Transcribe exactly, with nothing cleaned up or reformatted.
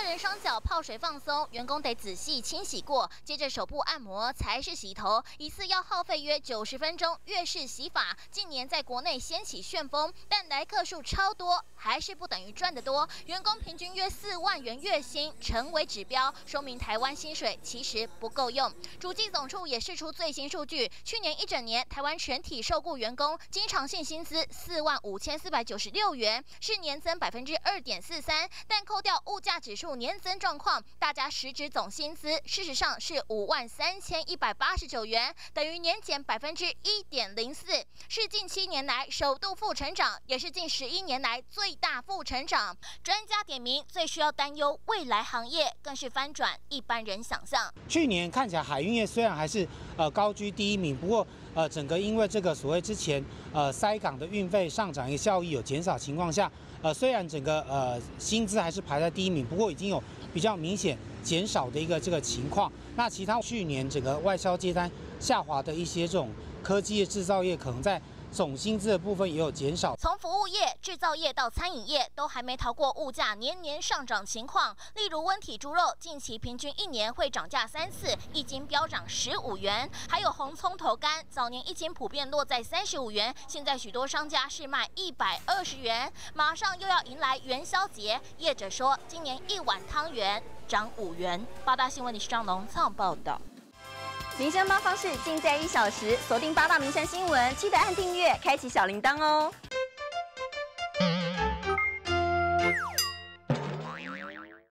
人双脚泡水放松，员工得仔细清洗过，接着手部按摩才是洗头，一次要耗费约九十分钟。粤式洗法近年在国内掀起旋风，但来客数超多，还是不等于赚得多。员工平均约四万元月薪成为指标，说明台湾薪水其实不够用。主计总处也释出最新数据，去年一整年台湾全体受雇员工经常性薪资四万五千四百九十六元，是年增百分之二点四三，但扣掉物价指数年增状况，大家实质总薪资事实上是五万三千一百八十九元，等于年减百分之一点零四，是近七年来首度负成长，也是近十一年来最大负成长。专家点名，最需要担忧未来行业更是翻转一般人想象。 去年看起来海运业虽然还是呃高居第一名，不过呃整个因为这个所谓之前呃塞港的运费上涨，一个效益有减少情况下，呃虽然整个呃薪资还是排在第一名，不过已经有比较明显减少的一个这个情况。那其他去年整个外销接单下滑的一些这种科技业、制造业，可能在总薪资的部分也有减少。 从服务业、制造业到餐饮业，都还没逃过物价年年上涨情况。例如温体猪肉，近期平均一年会涨价三次，一斤飙涨十五元。还有红葱头干，早年一斤普遍落在三十五元，现在许多商家是卖一百二十元。马上又要迎来元宵节，业者说今年一碗汤圆涨五元。八大新闻李世章农创报道。 民生八方式尽在一小时，锁定八大民生新闻，记得按订阅，开启小铃铛哦。